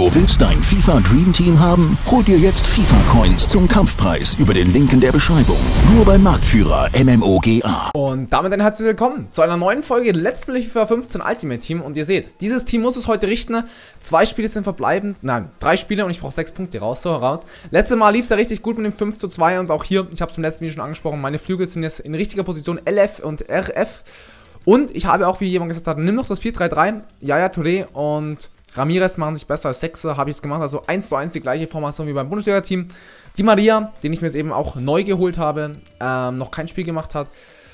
Du willst dein FIFA Dream Team haben? Hol dir jetzt FIFA Coins zum Kampfpreis über den Link in der Beschreibung. Nur beim Marktführer MMOGA. Und damit ein herzlich willkommen zu einer neuen Folge Let's Play FIFA 15 Ultimate Team. Und ihr seht, dieses Team muss es heute richten. 2 Spiele sind verbleibend. Nein, 3 Spiele und ich brauche 6 Punkte raus. So, raus. Letztes Mal lief es ja richtig gut mit dem 5:2 und auch hier, ich habe es im letzten Video schon angesprochen, meine Flügel sind jetzt in richtiger Position LF und RF. Und ich habe auch, wie jemand gesagt hat, nimm noch das 4-3-3. Yaya Touré und Ramirez machen sich besser als Sechser, habe ich es gemacht. Also 1:1 die gleiche Formation wie beim Bundesliga-Team. Di Maria, den ich mir jetzt eben auch neu geholt habe, noch kein Spiel gemacht hat,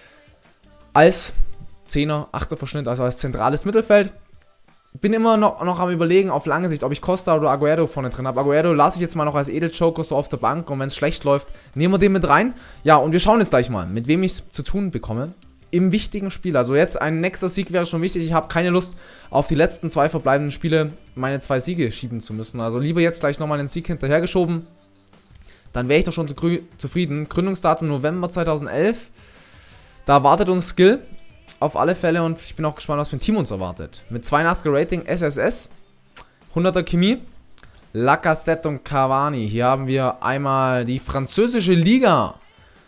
als 10er, 8er Verschnitt, also als zentrales Mittelfeld. Bin immer noch am Überlegen, auf lange Sicht, ob ich Costa oder Agüero vorne drin habe. Agüero lasse ich jetzt mal noch als Edeljoker so auf der Bank und wenn es schlecht läuft, nehmen wir den mit rein. Ja, und wir schauen jetzt gleich mal, mit wem ich es zu tun bekomme. Im wichtigen Spiel, also jetzt ein nächster Sieg wäre schon wichtig. Ich habe keine Lust, auf die letzten 2 verbleibenden Spiele meine 2 Siege schieben zu müssen. Also lieber jetzt gleich nochmal einen Sieg hinterhergeschoben. Dann wäre ich doch schon zufrieden. Gründungsdatum November 2011. Da erwartet uns Skill auf alle Fälle und ich bin auch gespannt, was für ein Team uns erwartet. Mit 82er Rating SSS, 100er Chemie, Lacazette und Cavani. Hier haben wir einmal die französische Liga.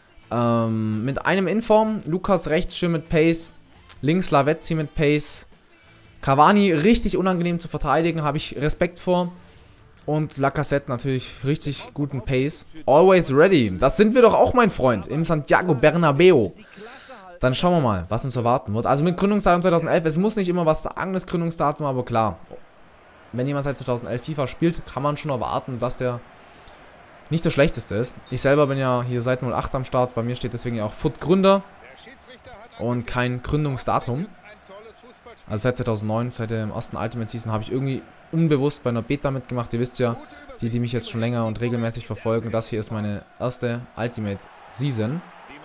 Mit einem Inform, Lukas rechts schön mit Pace, links Lavezzi mit Pace, Cavani richtig unangenehm zu verteidigen, habe ich Respekt vor und Lacazette natürlich richtig guten Pace, always ready, das sind wir doch auch, mein Freund, im Santiago Bernabeu. Dann schauen wir mal, was uns erwarten wird, also mit Gründungsdatum 2011, es muss nicht immer was sagen, das Gründungsdatum, aber klar, wenn jemand seit 2011 FIFA spielt, kann man schon erwarten, dass der nicht der schlechteste ist. Ich selber bin ja hier seit 08 am Start. Bei mir steht deswegen ja auch Foot Gründer und kein Gründungsdatum. Also seit 2009, seit dem ersten Ultimate Season, habe ich irgendwie unbewusst bei einer Beta mitgemacht. Ihr wisst ja, die mich jetzt schon länger und regelmäßig verfolgen, das hier ist meine erste Ultimate Season.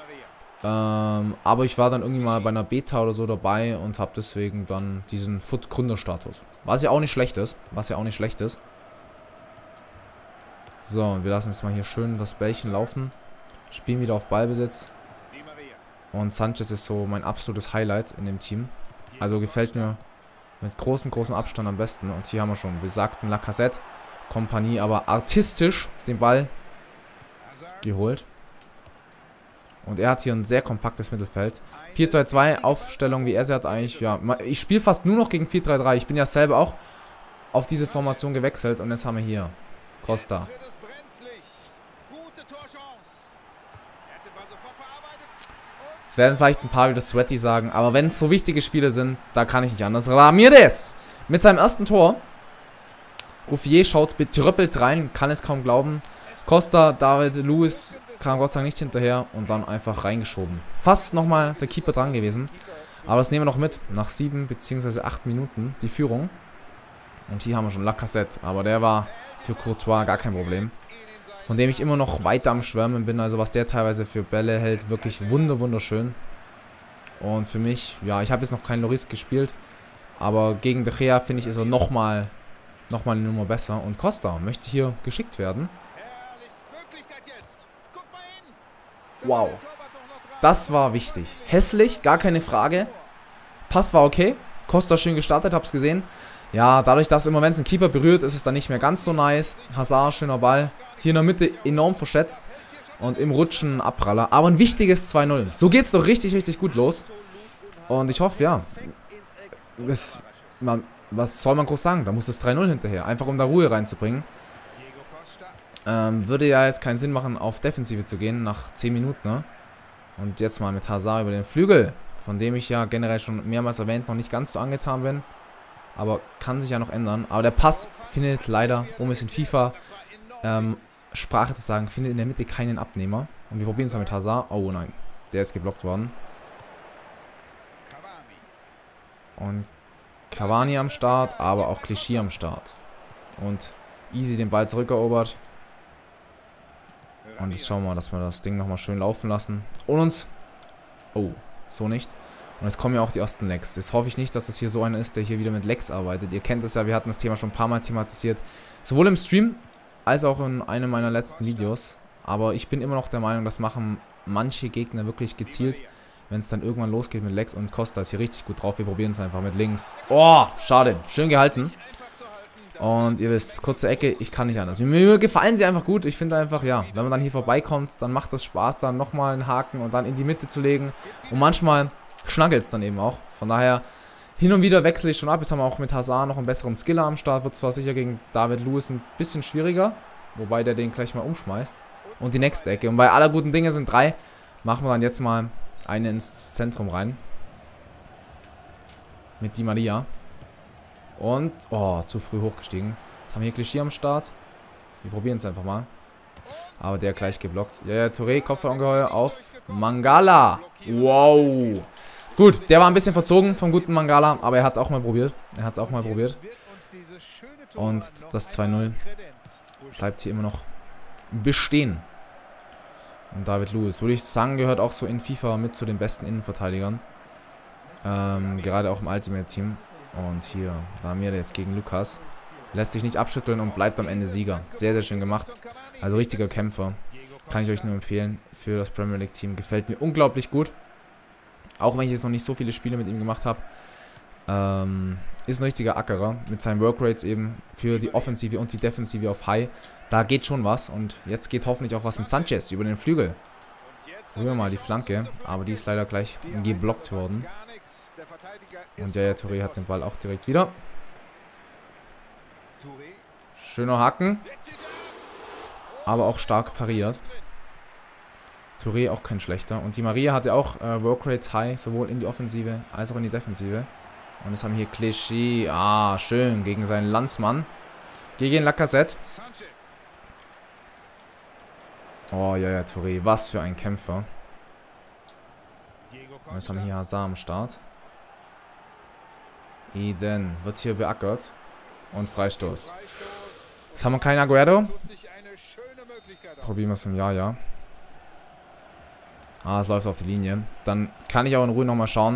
Aber ich war dann irgendwie mal bei einer Beta oder so dabei und habe deswegen dann diesen Foot Gründerstatus. Was ja auch nicht schlecht ist. So, wir lassen jetzt mal hier schön das Bällchen laufen. Spielen wieder auf Ballbesitz. Und Sanchez ist so mein absolutes Highlight in dem Team. Also gefällt mir mit großem Abstand am besten. Und hier haben wir schon besagten Lacazette. Kompanie aber artistisch den Ball geholt. Und er hat hier ein sehr kompaktes Mittelfeld. 4-2-2, Aufstellung wie er sie hat eigentlich, ja. Ich spiele fast nur noch gegen 4-3-3. Ich bin ja selber auch auf diese Formation gewechselt. Und jetzt haben wir hier Costa. Es werden vielleicht ein paar wieder Sweaty sagen, aber wenn es so wichtige Spiele sind, da kann ich nicht anders. Ramirez mit seinem ersten Tor. Ruffier schaut betröppelt rein, kann es kaum glauben. Costa, David, Luiz kam Gott sei Dank nicht hinterher und dann einfach reingeschoben. Fast nochmal der Keeper dran gewesen. Aber das nehmen wir noch mit, nach 7 bzw. 8 Minuten die Führung. Und hier haben wir schon Lacazette, aber der war für Courtois gar kein Problem. Von dem ich immer noch weiter am Schwärmen bin, also was der teilweise für Bälle hält, wirklich wunderschön. Und für mich, ja, ich habe jetzt noch keinen Lloris gespielt, aber gegen De Gea, finde ich, ist er nochmal eine Nummer besser. Und Costa möchte hier geschickt werden. Wow, das war wichtig. Hässlich, gar keine Frage. Pass war okay, Costa schön gestartet, hab's gesehen. Ja, dadurch, dass immer, wenn es ein Keeper berührt, ist es dann nicht mehr ganz so nice. Hazard, schöner Ball. Hier in der Mitte enorm verschätzt. Und im Rutschen Abpraller. Aber ein wichtiges 2-0. So geht's doch richtig gut los. Und ich hoffe, ja. Was soll man groß sagen? Da muss das 3-0 hinterher. Einfach um da Ruhe reinzubringen. Würde ja jetzt keinen Sinn machen, auf Defensive zu gehen nach 10 Minuten. Ne? Und jetzt mal mit Hazard über den Flügel. Von dem ich ja generell schon mehrmals erwähnt noch nicht ganz so angetan bin. Aber kann sich ja noch ändern. Aber der Pass findet leider, um es in FIFA Sprache zu sagen, findet in der Mitte keinen Abnehmer. Und wir probieren es mal mit Hazard. Oh nein, der ist geblockt worden. Und Cavani am Start, aber auch Clichy am Start. Und easy den Ball zurückerobert. Und jetzt schauen wir mal, dass wir das Ding nochmal schön laufen lassen. Und uns... Oh, so nicht. Und jetzt kommen ja auch die ersten Lags. Jetzt hoffe ich nicht, dass es hier so einer ist, der hier wieder mit Lags arbeitet. Ihr kennt es ja, wir hatten das Thema schon ein paar Mal thematisiert. Sowohl im Stream, als auch in einem meiner letzten Videos. Aber ich bin immer noch der Meinung, das machen manche Gegner wirklich gezielt, wenn es dann irgendwann losgeht mit Lex. Und Costa ist hier richtig gut drauf. Wir probieren es einfach mit links. Oh, schade. Schön gehalten. Und ihr wisst, kurze Ecke, ich kann nicht anders. Mir gefallen sie einfach gut. Ich finde einfach, ja, wenn man dann hier vorbeikommt, dann macht das Spaß, dann nochmal einen Haken und dann in die Mitte zu legen. Und manchmal schnackelt es dann eben auch. Von daher, hin und wieder wechsle ich schon ab. Jetzt haben wir auch mit Hazard noch einen besseren Skiller am Start. Wird zwar sicher gegen David Luiz ein bisschen schwieriger, wobei der den gleich mal umschmeißt. Und die nächste Ecke. Und bei aller guten Dinge sind 3. Machen wir dann jetzt mal eine ins Zentrum rein. Mit Di Maria. Und, oh, zu früh hochgestiegen. Jetzt haben wir hier Klischee am Start. Wir probieren es einfach mal. Aber der gleich geblockt. Ja, Touré, Kopfballungeheuer auf Mangala. Wow. Gut, der war ein bisschen verzogen vom guten Mangala, aber er hat es auch mal probiert. Und das 2-0 bleibt hier immer noch bestehen. Und David Luiz, würde ich sagen, gehört auch so in FIFA mit zu den besten Innenverteidigern. Gerade auch im Ultimate-Team. Und hier, da haben wir jetzt gegen Lukas. Lässt sich nicht abschütteln und bleibt am Ende Sieger. Sehr, sehr schön gemacht. Also richtiger Kämpfer. Kann ich euch nur empfehlen für das Premier League Team. Gefällt mir unglaublich gut. Auch wenn ich jetzt noch nicht so viele Spiele mit ihm gemacht habe. Ist ein richtiger Ackerer. Mit seinen Workrates eben für die Offensive und die Defensive auf High. Da geht schon was. Und jetzt geht hoffentlich auch was mit Sanchez über den Flügel. Probieren wir mal die Flanke. Aber die ist leider gleich geblockt worden. Und Yaya Touré hat den Ball auch direkt wieder. Schöner Haken. Aber auch stark pariert. Touré auch kein schlechter. Und Di Maria hatte auch Workrates High, sowohl in die Offensive als auch in die Defensive. Und jetzt haben wir hier Klischee. Ah, schön. Gegen seinen Landsmann. Gegen Lacazette. Oh, Yaya Touré. Was für ein Kämpfer. Und jetzt haben wir hier Hazard am Start. Eden wird hier beackert. Und Freistoß. Jetzt haben wir keinen Aguero. Probieren wir es vom Yaya. Ah, es läuft auf die Linie. Dann kann ich auch in Ruhe nochmal schauen.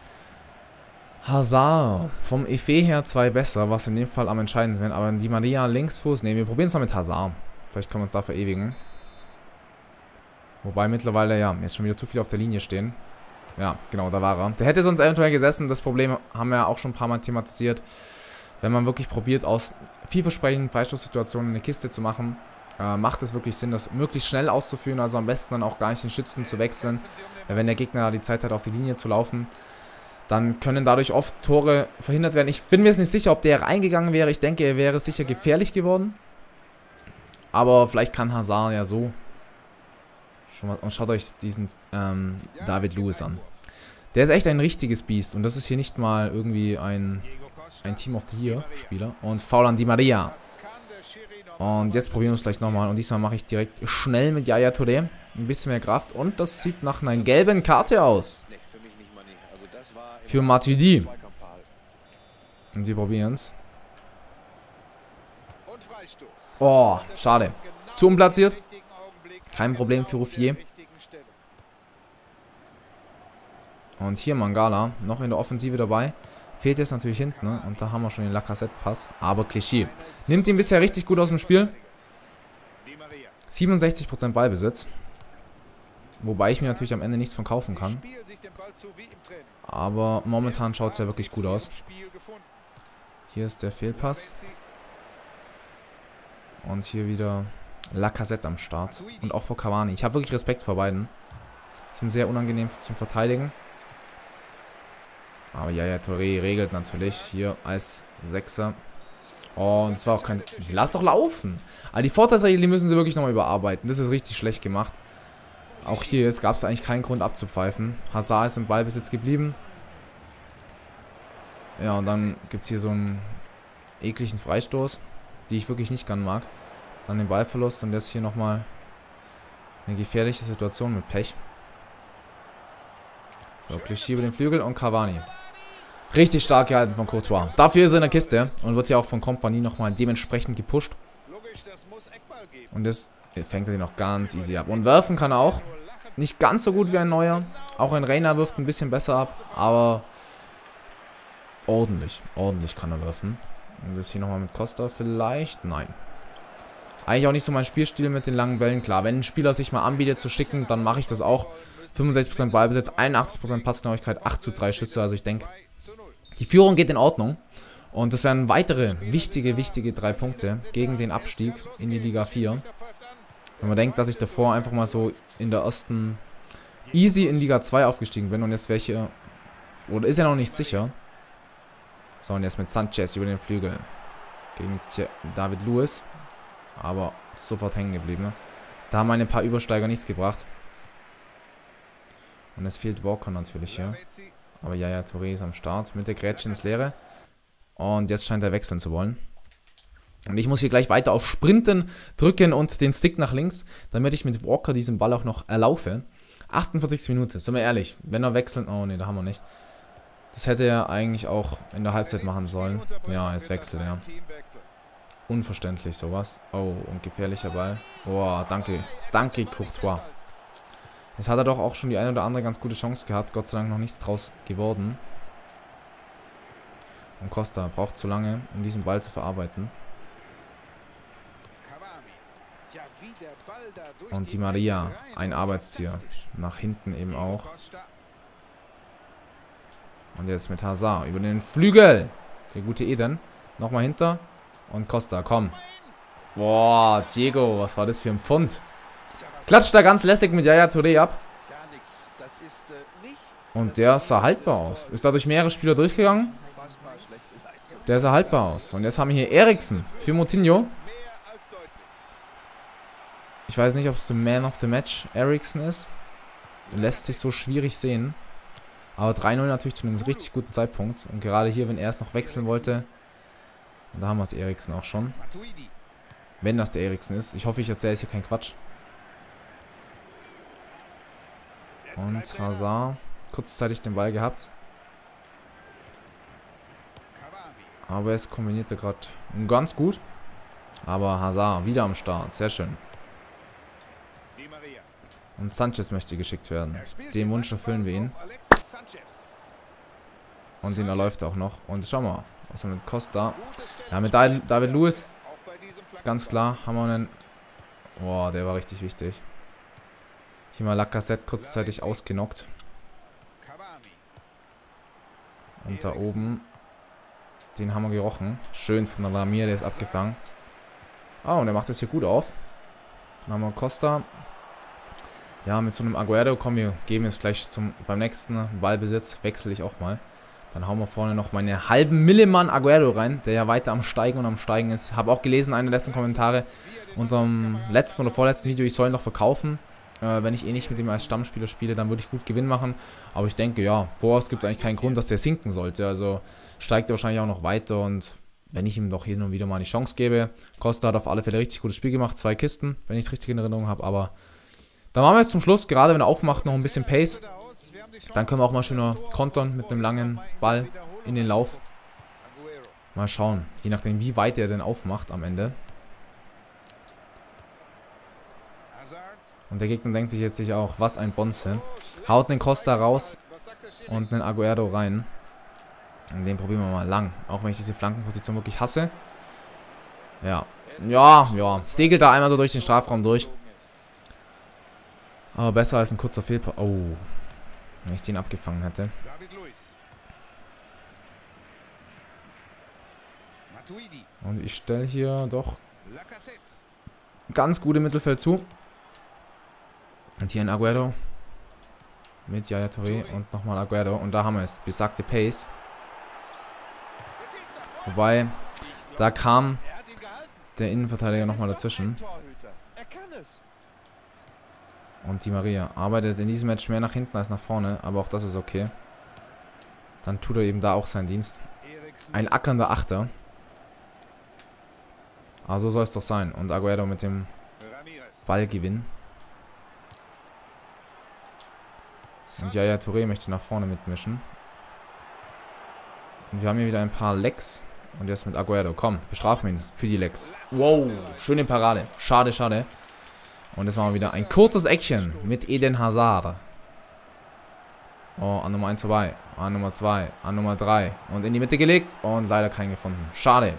Hazard. Vom Effet her 2 besser, was in dem Fall am entscheidendsten wäre. Aber Di Maria Linksfuß. Ne, wir probieren es mal mit Hazard. Vielleicht können wir uns da verewigen. Wobei mittlerweile, ja, jetzt schon wieder zu viel auf der Linie stehen. Ja, genau, da war er. Der hätte sonst eventuell gesessen. Das Problem haben wir ja auch schon ein paar Mal thematisiert. Wenn man wirklich probiert, aus vielversprechenden Freistoßsituationen eine Kiste zu machen, macht es wirklich Sinn, das möglichst schnell auszuführen. Also am besten dann auch gar nicht den Schützen zu wechseln. Wenn der Gegner die Zeit hat, auf die Linie zu laufen, dann können dadurch oft Tore verhindert werden. Ich bin mir jetzt nicht sicher, ob der reingegangen wäre. Ich denke, er wäre sicher gefährlich geworden. Aber vielleicht kann Hazard ja so. Und schaut euch diesen David Luiz an. Der ist echt ein richtiges Biest. Und das ist hier nicht mal irgendwie ein Team of the Year Spieler. Und Foul an Di Maria. Und jetzt probieren wir es gleich nochmal. Und diesmal mache ich direkt schnell mit Yaya Touré. Ein bisschen mehr Kraft. Und das sieht nach einer gelben Karte aus. Für Matuidi. Und sie probieren es. Oh, schade. Zu unplatziert. Kein Problem für Ruffier. Und hier Mangala. Noch in der Offensive dabei. Fehlt jetzt natürlich hinten, ne? Und da haben wir schon den Lacazette-Pass. Aber Klischee. Nimmt ihn bisher richtig gut aus dem Spiel. 67% Ballbesitz. Wobei ich mir natürlich am Ende nichts von kaufen kann. Aber momentan schaut es ja wirklich gut aus. Hier ist der Fehlpass. Und hier wieder Lacazette am Start. Und auch vor Cavani. Ich habe wirklich Respekt vor beiden. Sind sehr unangenehm zum Verteidigen. Aber Yaya Touré regelt natürlich hier als Sechser. Oh, und es war auch kein... Lass doch laufen! Aber die Vorteilsregel, die müssen sie wirklich nochmal überarbeiten. Das ist richtig schlecht gemacht. Auch hier gab es eigentlich keinen Grund abzupfeifen. Hazard ist im Ballbesitz geblieben. Ja, und dann gibt es hier so einen ekligen Freistoß, die ich wirklich nicht gern mag. Dann den Ballverlust und jetzt hier nochmal eine gefährliche Situation mit Pech. So, Klischee über den Flügel und Cavani. Richtig stark gehalten von Courtois. Dafür ist er in der Kiste und wird ja auch von Kompanie nochmal dementsprechend gepusht. Und jetzt fängt er den noch ganz easy ab. Und werfen kann er auch. Nicht ganz so gut wie ein Neuer. Auch ein Reina wirft ein bisschen besser ab. Aber ordentlich. Ordentlich kann er werfen. Und das hier nochmal mit Costa vielleicht? Nein. Eigentlich auch nicht so mein Spielstil mit den langen Bällen. Klar, wenn ein Spieler sich mal anbietet zu schicken, dann mache ich das auch. 65% Ballbesitz, 81% Passgenauigkeit, 8:3 Schüsse. Also ich denke, die Führung geht in Ordnung. Und das wären weitere wichtige 3 Punkte gegen den Abstieg in die Liga 4. Wenn man denkt, dass ich davor einfach mal so in der ersten easy in Liga 2 aufgestiegen bin und jetzt welche, oder ist ja noch nicht sicher. So, und jetzt mit Sanchez über den Flügel gegen David Luiz, aber sofort hängen geblieben. Da haben meine paar Übersteiger nichts gebracht. Und es fehlt Walker natürlich hier. Aber Yaya Touré ist am Start mit der Grätsche ins Leere. Und jetzt scheint er wechseln zu wollen. Und ich muss hier gleich weiter auf Sprinten drücken und den Stick nach links, damit ich mit Walker diesen Ball auch noch erlaufe. 48. Minute, sind wir ehrlich. Wenn er wechselt... Oh ne, da haben wir nicht. Das hätte er eigentlich auch in der Halbzeit machen sollen. Ja, es wechselt, ja. Unverständlich sowas. Oh, und gefährlicher Ball. Boah, danke. Danke, Courtois. Jetzt hat er doch auch schon die eine oder andere ganz gute Chance gehabt. Gott sei Dank noch nichts draus geworden. Und Costa braucht zu lange, um diesen Ball zu verarbeiten. Und Di Maria, ein Arbeitstier. Nach hinten eben auch. Und jetzt mit Hazard über den Flügel. Der gute Eden. Nochmal hinter. Und Costa, komm. Boah, Diego, was war das für ein Pfund? Klatscht da ganz lässig mit Yaya Touré ab. Und der sah haltbar aus. Ist dadurch mehrere Spieler durchgegangen. Der sah haltbar aus. Und jetzt haben wir hier Eriksen für Moutinho. Ich weiß nicht, ob es der Man of the Match Eriksen ist. Lässt sich so schwierig sehen. Aber 3-0 natürlich zu einem richtig guten Zeitpunkt. Und gerade hier, wenn er es noch wechseln wollte. Und da haben wir es Eriksen auch schon. Wenn das der Eriksen ist. Ich hoffe, ich erzähle jetzt hier keinen Quatsch. Und Hazard kurzzeitig den Ball gehabt. Aber es kombinierte gerade ganz gut. Aber Hazard wieder am Start. Sehr schön. Und Sanchez möchte geschickt werden. Den Wunsch erfüllen wir ihn. Und den erläuft auch noch. Und schauen wir mal. Was haben wir mit Costa? Ja, mit David Luiz. Ganz klar haben wir einen... Boah, der war richtig wichtig. Hier mal Lacazette kurzzeitig ausgenockt. Und da oben... Den haben wir gerochen. Schön von der Lamir, der ist abgefangen. Ah, und er macht das hier gut auf. Dann haben wir Costa. Ja, mit so einem Aguero, komm, wir geben jetzt gleich beim nächsten Ballbesitz, wechsle ich auch mal. Dann hauen wir vorne noch meine halben Millimann Aguero rein, der ja weiter am Steigen und am Steigen ist. Habe auch gelesen, eine der letzten Kommentare unter dem letzten oder vorletzten Video, ich soll ihn noch verkaufen. Wenn ich eh nicht mit ihm als Stammspieler spiele, dann würde ich gut Gewinn machen. Aber ich denke, ja, vorerst gibt es eigentlich keinen Grund, dass der sinken sollte. Also steigt er wahrscheinlich auch noch weiter und wenn ich ihm doch hin und wieder mal eine Chance gebe. Costa hat auf alle Fälle richtig gutes Spiel gemacht, 2 Kisten, wenn ich es richtig in Erinnerung habe, aber dann machen wir jetzt zum Schluss, gerade wenn er aufmacht, noch ein bisschen Pace. Dann können wir auch mal schöner kontern mit einem langen Ball in den Lauf. Mal schauen, je nachdem wie weit er denn aufmacht am Ende. Und der Gegner denkt sich jetzt sicher auch, was ein Bonze. Haut einen Costa raus und einen Aguero rein. Und den probieren wir mal lang, auch wenn ich diese Flankenposition wirklich hasse. Ja, segelt da einmal so durch den Strafraum durch. Aber besser als ein kurzer Fehlpass. Oh, wenn ich den abgefangen hätte. Und ich stelle hier doch ganz gut im Mittelfeld zu. Und hier ein Aguero. Mit Yaya Touré und nochmal Aguero. Und da haben wir es. Besagte Pace. Wobei, da kam der Innenverteidiger nochmal dazwischen. Und Di Maria arbeitet in diesem Match mehr nach hinten als nach vorne. Aber auch das ist okay. Dann tut er eben da auch seinen Dienst. Ein ackernder Achter. Aber so soll es doch sein. Und Aguero mit dem Ballgewinn. Und Yaya Touré möchte nach vorne mitmischen. Und wir haben hier wieder ein paar Lecks. Und jetzt mit Aguero. Komm, bestrafen ihn für die Lecks. Wow, schöne Parade. Schade, schade. Und jetzt machen wir wieder ein kurzes Eckchen mit Eden Hazard. Oh, an Nummer 1 vorbei. An Nummer 2. An Nummer 3. Und in die Mitte gelegt. Und leider keinen gefunden. Schade.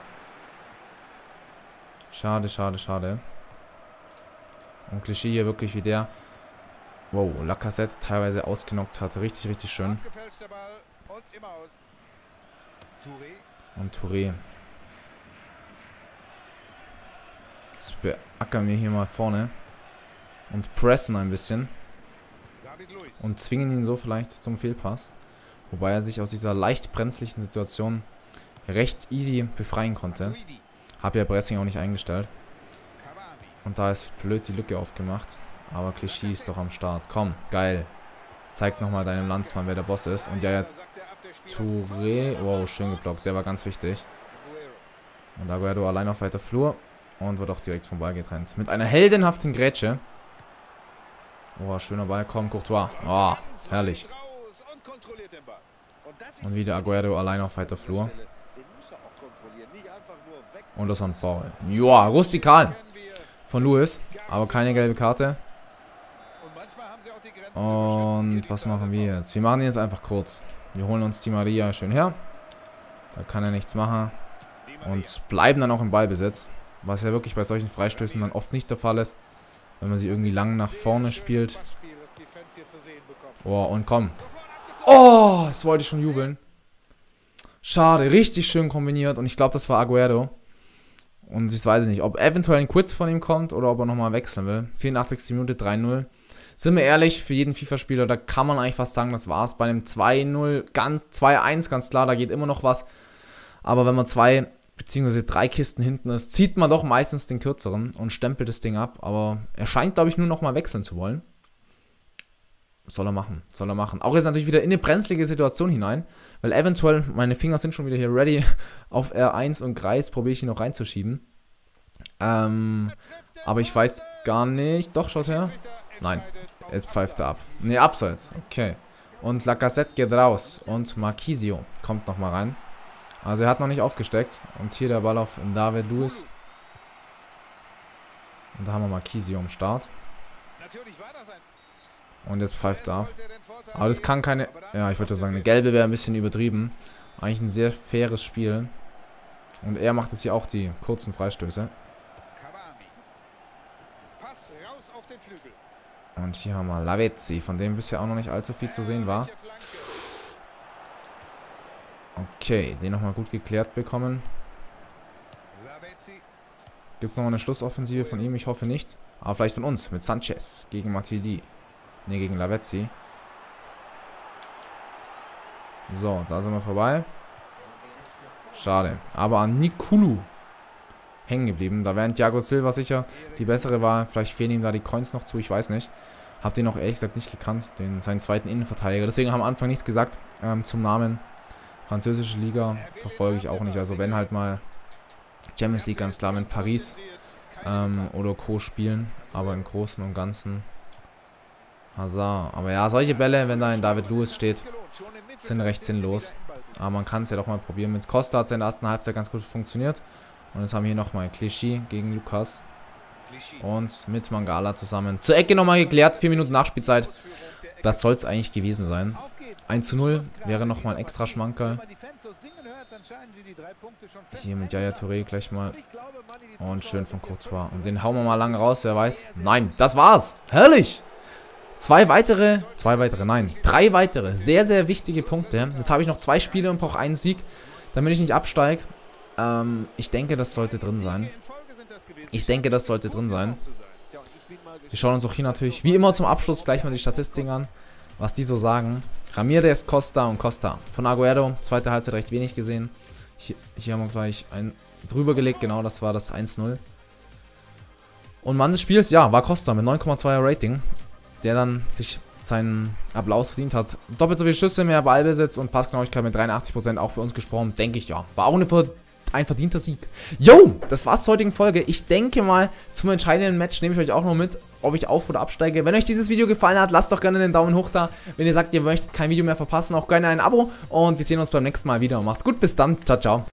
Schade, schade, schade. Und Klischee hier wirklich wie der. Wow, Lacazette teilweise ausgenockt hat. Richtig, richtig schön. Und Touré. Jetzt beackern wir hier mal vorne. Und pressen ein bisschen. Und zwingen ihn so vielleicht zum Fehlpass. Wobei er sich aus dieser leicht brenzlichen Situation recht easy befreien konnte. Habe ja Pressing auch nicht eingestellt. Und da ist blöd die Lücke aufgemacht. Aber Clichy ist doch am Start. Komm, geil. Zeig nochmal deinem Landsmann, wer der Boss ist. Und ja, Touré. Wow, schön geblockt. Der war ganz wichtig. Und Aguero allein auf weiter Flur. Und wird auch direkt vom Ball getrennt. Mit einer heldenhaften Grätsche. Oh, schöner Ball. Komm, Courtois. Oh, herrlich. Und wieder Aguero allein auf weiter Flur. Und das war ein Foul. Joa, rustikal von Luis. Aber keine gelbe Karte. Und was machen wir jetzt? Wir machen ihn jetzt einfach kurz. Wir holen uns Di Maria schön her. Da kann er nichts machen. Und bleiben dann auch im Ballbesitz. Was ja wirklich bei solchen Freistößen dann oft nicht der Fall ist. Wenn man sie irgendwie lang nach vorne spielt. Oh, und komm. Oh, das wollte ich schon jubeln. Schade, richtig schön kombiniert. Und ich glaube, das war Aguero. Und ich weiß nicht, ob eventuell ein Quit von ihm kommt oder ob er nochmal wechseln will. 84. Minute, 3-0. Sind wir ehrlich, für jeden FIFA-Spieler, da kann man eigentlich fast sagen, das war's. Bei einem 2-0, 2-1, ganz klar, da geht immer noch was. Aber wenn man 2 bzw. 3 Kisten hinten ist, zieht man doch meistens den kürzeren und stempelt das Ding ab. Aber er scheint, glaube ich, nur nochmal wechseln zu wollen. Soll er machen, soll er machen. Auch jetzt natürlich wieder in eine brenzlige Situation hinein, weil eventuell, meine Finger sind schon wieder hier ready, auf R1 und Kreis probiere ich ihn noch reinzuschieben. Aber ich weiß gar nicht, doch, schaut her. Nein, jetzt pfeift er ab. Ne, abseits, okay. Und Lacazette geht raus und Marquisio kommt nochmal rein. Also er hat noch nicht aufgesteckt. Und hier der Ball auf David Luiz. Und da haben wir Marquisio am Start. Und jetzt pfeift er ab. Aber das kann keine... Ja, ich würde sagen, eine gelbe wäre ein bisschen übertrieben. Eigentlich ein sehr faires Spiel. Und er macht jetzt hier auch die kurzen Freistöße. Und hier haben wir Lavezzi, von dem bisher auch noch nicht allzu viel zu sehen war. Okay, den nochmal gut geklärt bekommen. Gibt es noch eine Schlussoffensive von ihm? Ich hoffe nicht. Aber vielleicht von uns, mit Sanchez gegen Matuidi. Ne, gegen Lavezzi. So, da sind wir vorbei. Schade. Aber an Nikulu hängen geblieben. Da wäre Thiago Silva sicher die bessere Wahl. Vielleicht fehlen ihm da die Coins noch zu, ich weiß nicht. Hab den auch ehrlich gesagt nicht gekannt, seinen zweiten Innenverteidiger. Deswegen haben wir am Anfang nichts gesagt zum Namen. Französische Liga verfolge ich auch nicht. Also wenn halt mal Champions League ganz klar mit Paris oder Co. spielen. Aber im Großen und Ganzen Hazard. Aber ja, solche Bälle, wenn da ein David Luiz steht, sind recht sinnlos. Aber man kann es ja doch mal probieren. Mit Costa hat es in der ersten Halbzeit ganz gut funktioniert. Und jetzt haben wir hier nochmal Clichy gegen Lukas. Und mit Mangala zusammen. Zur Ecke nochmal geklärt. 4 Minuten Nachspielzeit. Das soll es eigentlich gewesen sein. 1:0 wäre nochmal ein extra Schmankerl. Hier mit Yaya Touré gleich mal. Und schön von Courtois. Und den hauen wir mal lang raus, wer weiß. Nein, das war's. Herrlich. Drei weitere, sehr, sehr wichtige Punkte. Jetzt habe ich noch 2 Spiele und brauche einen Sieg, damit ich nicht absteige. Ich denke, das sollte drin sein. Wir schauen uns auch hier natürlich, wie immer zum Abschluss, gleich mal die Statistiken an, was die so sagen. Ramirez, Costa und Costa. Von Aguero, zweite Halbzeit recht wenig gesehen. Hier haben wir gleich einen drüber gelegt, genau, das war das 1:0. Und Mann des Spiels, ja, war Costa mit 9,2er Rating, der dann sich seinen Applaus verdient hat. Doppelt so viele Schüsse, mehr Ballbesitz und Passgenauigkeit mit 83%, auch für uns gesprochen, denke ich, ja. War auch ein verdienter Sieg. Jo, das war's zur heutigen Folge. Ich denke mal, zum entscheidenden Match nehme ich euch auch noch mit, ob ich auf- oder absteige. Wenn euch dieses Video gefallen hat, lasst doch gerne einen Daumen hoch da. Wenn ihr sagt, ihr möchtet kein Video mehr verpassen, auch gerne ein Abo. Und wir sehen uns beim nächsten Mal wieder. Macht's gut, bis dann. Ciao, ciao.